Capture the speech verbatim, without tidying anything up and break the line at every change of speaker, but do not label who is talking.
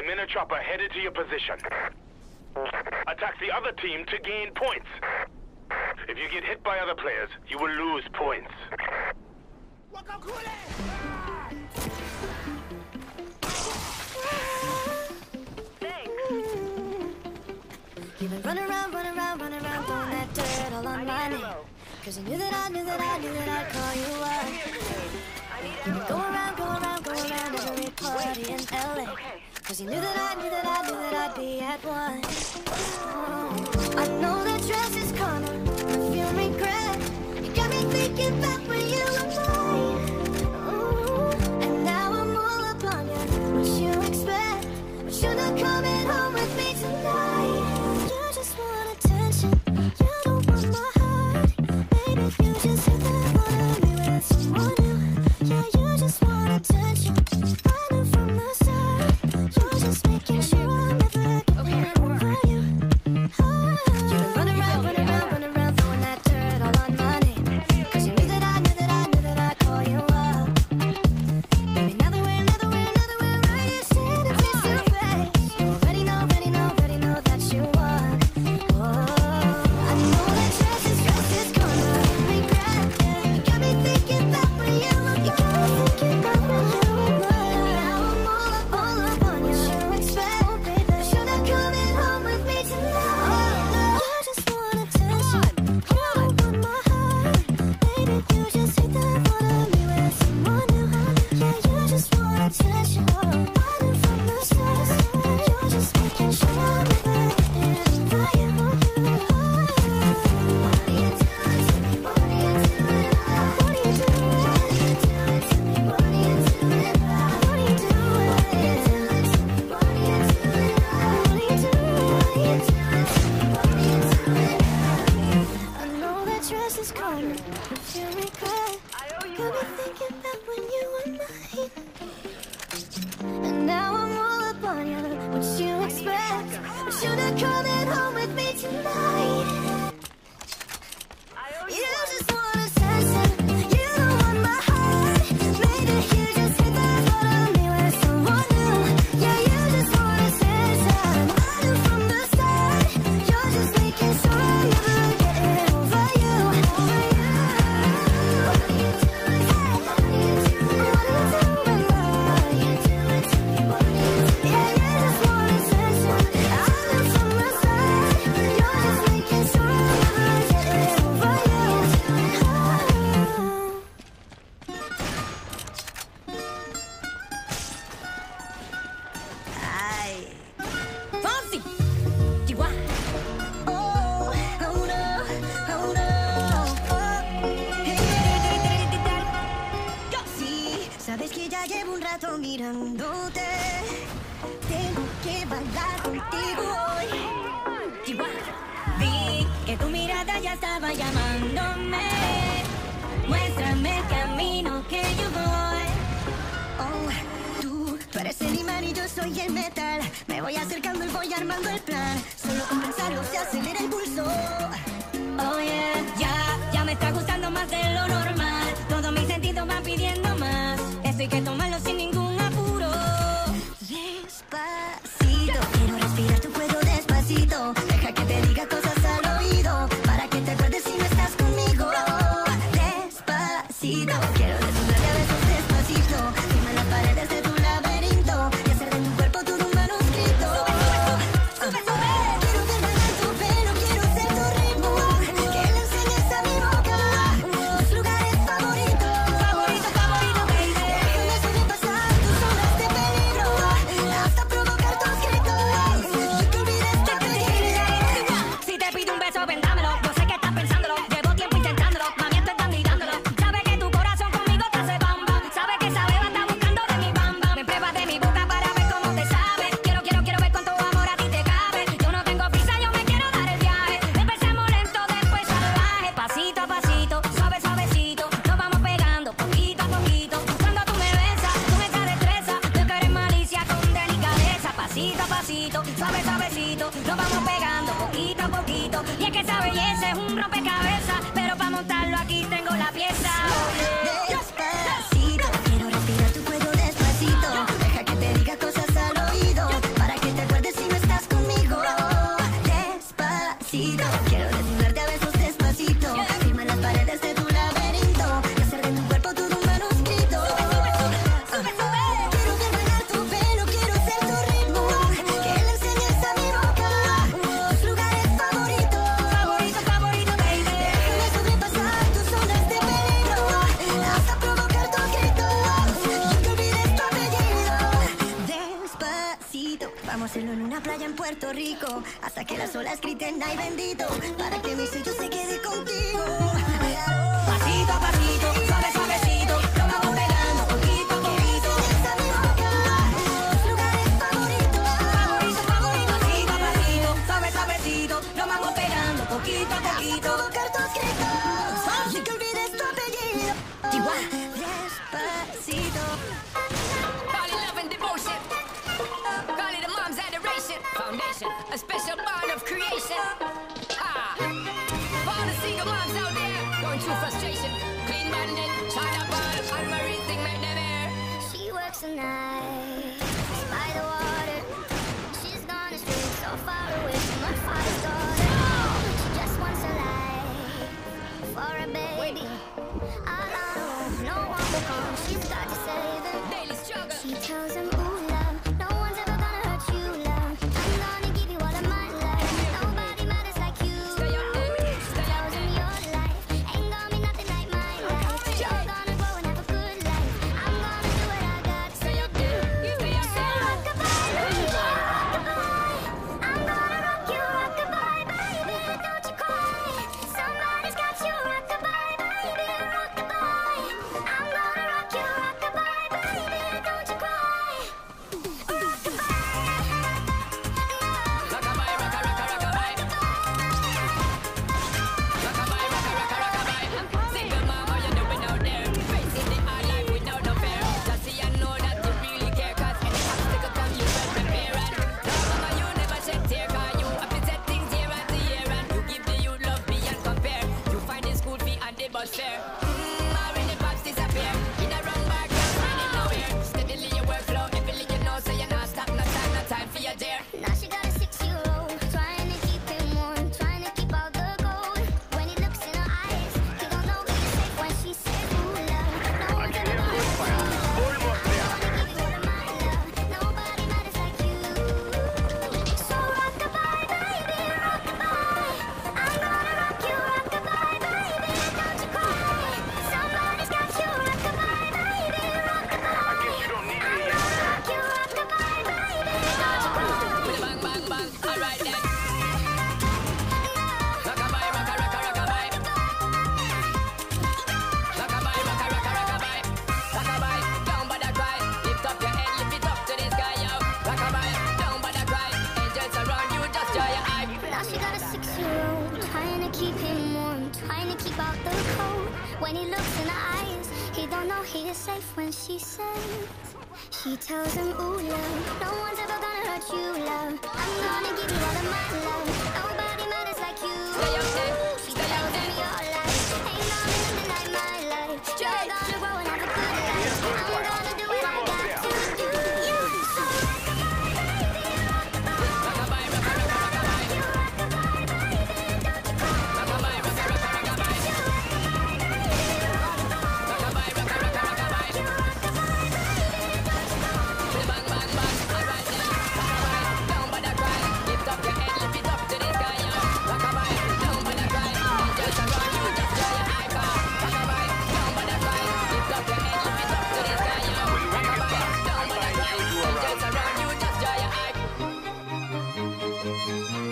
Enemy chopper headed to your position. Attack the other team to gain points. If you get hit by other players, you will lose points.
You've been running around, running around, running around, throwing that dirt all on my name. Cause you knew that I knew that I knew that I'd call you up. You've been going around, going around, going around every party in L A. Cause you knew that I knew that I knew that I'd be at one. Oh, I know that dress is coming, I feel regret. You got me thinking back when you were mine. Ooh, and now I'm all up on you. What you expect? But you're not coming home with me tonight. You just want attention, you don't want my heart. Maybe if you just hit that one on me with someone new. Yeah, you just want attention, I knew from the start. You're just making sure I'm never getting over you. Oh, you've been running around, running around, running around, throwing that dirt all on my name. Cause you knew that I knew that I knew that I'd call you up. Baby, now that we're, now that we're, now that we're right here standing face to face, you already know, already know, already know that you won. Oh, I know that dress is, dress is gonna regret. You got me thinking back when you were, you got me thinking back when you were mine. Now I'm all up, all up on you. What you expect, baby? You're not coming home with me tonight. You just want attention, you don't want my heart. Baby, you just hit that one on me with someone new. Yeah, you just want attention, I knew from the start. You're just making sure I'm never getting over you. What are you doing to me? What are you doing? What are you doing? What are you doing to me? What are you doing? What are you doing? What are you doing? What are you doing? What are you doing? I know that dress is coming, if you regret. Got me thinking back when you were mine. And now I'm all up on you, what you expect? But you're not coming home with me tonight. You just want attention, you don't want my heart. Maybe you just hit that one on me with someone new. Yeah, you just want attention, I knew from the start. You're just making sure I'm never getting over you. Over you. What are you doing? What are you doing? What are you doing? What are you doing to me? What are you doing? Yeah, you just want attention, I knew from the start. You're just making sure I'm never getting over you. Ay. Fonsi. Chihuahua. Oh, oh no, oh no. Oh. Sí, sabes que ya llevo un rato mirándote. Tengo que bailar contigo hoy. Chihuahua. Vi que tu mirada ya estaba llamándome. Muéstrame el camino que yo voy. Oh, tú, tú eres el imán y yo soy el metal. Me voy acercando y voy armando el plan. Solo con pensarlo se acelera el pulso. Oh yeah, ya, ya me está gustando más de lo normal. Todos mis sentidos van pidiendo más. Esto hay que tomarlo sin ningún apuro. Despacito, quiero respirar tu cuello despacito. Deja que te diga cosas al oído, para que te acuerdes si no estás conmigo. Despacito, quiero desnudarte a besos despacito. Firma las paredes de tu laberinto y hacer de mi cuerpo todo un manuscrito. Sube, sube, sube. Quiero ver bailar tu pelo, quiero ser tu ritmo. Que le enseñes a mi boca tus lugares favoritos. Favorito, favorito, baby. Déjame sobrepasar tus zonas de peligro hasta provocar tus gritos y que olvides de pedir.
Si te pido un beso, vendámelo. Yo sé que estás pensándolo. Llevo tiempo intentándolo. Mami, estoy dando y dándolo. Sabe que tu corazón conmigo te hace bamba. Sabe que esa beba está buscando de mi bamba. Me pruebas de mi boca para ver cómo te sabe. Quiero, quiero, quiero ver cuánto amor a ti te cabe. Yo no tengo prisa, yo me quiero dar el viaje. Empecemos lento, después salvaje. Pasito a pasito, suave, suavecito. Nos vamos pegando poquito a poquito. Cuando tú me besas, con esa destreza, veo que eres malicia con delicadeza. Pasito a pasito, suave, suavecito. Nos vamos pegando poquito a poquito. Y es que esa belleza es un rompecabezas, pero para montarlo aquí tengo la pieza.
Despacito, quiero respirar tu cuello despacito. Deja que te diga cosas al oído, Vamos a hacerlo en una playa en Puerto Rico, hasta que las olas griten ay bendito, para que mi sello se quede contigo.
Pasito a pasito, suave suavecito, lo vamos pegando poquito a poquito.
Esa mi boca, tus lugares favoritos.
Favorito, favorito, pasito a pasito, suave suavecito, lo vamos pegando poquito a poquito.
Provocar tus gritos, y que olvides tu apellido. Despacito.
Call it love and devotion. Call it a mom's adoration. Foundation, a special bond of creation. Ah, for all the single moms out there going through frustration, clean bandit, China ball, and Marie thing make them air.
She works the night by the water. She's gone astray, so far away from her father's daughter. She just wants a life for a baby. All on her own, no one will come. She's got to save him.
Daily struggle.
She tells him, ooh, love, no one's ever gonna hurt you, love. I'm gonna give you all of my life. Nobody matters like you.
Stay up there, stay up
Tells him
there.
your life ain't gonna be nothing like my life. You're gonna grow and have a good life. I'm gonna do what I got to
Stay up there, stay up
say
there.
rockabye, baby, rockabye. I'm gonna rock you, rockabye, baby, don't you cry. Somebody's got you, rockabye, baby, rockabye. I'm gonna rock you, rockabye, baby, don't you cry.
Rockabye, rocka, rocka, rockabye. Rockabye, rocka, rocka, rockabye. Single mom, how you doing out there? Facing the hard life without no fear. Just see and know that you really care, 'cause any obstacle come, you well prepare. And no, mama, you never shed tear, 'cause you have to set things year after year. And you give the youth love beyond compare. You find the school fee and the bus fare. Mm, or when the pops disappear. In a run back, can't find it nowhere. Steadily your workflow, everything you know, so you're not stop, no time, no time for your dare.
Now she got a six-year-old, trying to keep him warm, trying to keep out the cold. When he looks in her eyes, he don't know he's safe when she says, ooh, love, no one's ever gonna hurt you, love.
Almost there.
I'm gonna give you all of my love. Nobody matters like you. So rockabye, baby, rockabye. I'm gonna rock you, rockabye, baby, don't you cry. Somebody's got you, rockabye, baby, rockabye.
I guess you don't need me yet.
Rock you, rockabye, baby, don't you cry.
With a bang, bang, bang. All right then. Rockabye, rocka, rocka, rockabye. Rockabye, rocka, rocka, rockabye. Rockabye, don't bother cry. Lift up your head, lift it up to the sky, yo. Rockabye, don't bother cry. Angels around you, just dry your eye.
Now she got a six-year-old, trying to keep him warm, trying to keep out the cold. When he looks in her eyes, he don't know he is safe when she says. She tells him, ooh, love, no one's ever gonna hurt you, love. I'm gonna give you all of my love. Nobody matters like you.
Stay up there,
She
stay up
tells him
there.
your life ain't gonna be nothing like my life. You're gonna grow and have a good life. I'm gonna do what I got to do. So
Rockabye, rocka, rocka, rockabye. Rockabye, rocka, rocka, rockabye. Rockabye, rocka, rocka, rockabye. With a bang, bang, bang. All right then. Rockabye, don't bother cry. Lift up your head, lift it up to the sky, yo. Rockabye, don't bother cry. Angels around you, just dry your eye, car. Rockabye, don't bother cry. Lift up your head, lift it up to the sky, yo. Rockabye, don't bother cry. Angels around you, just dry your eye.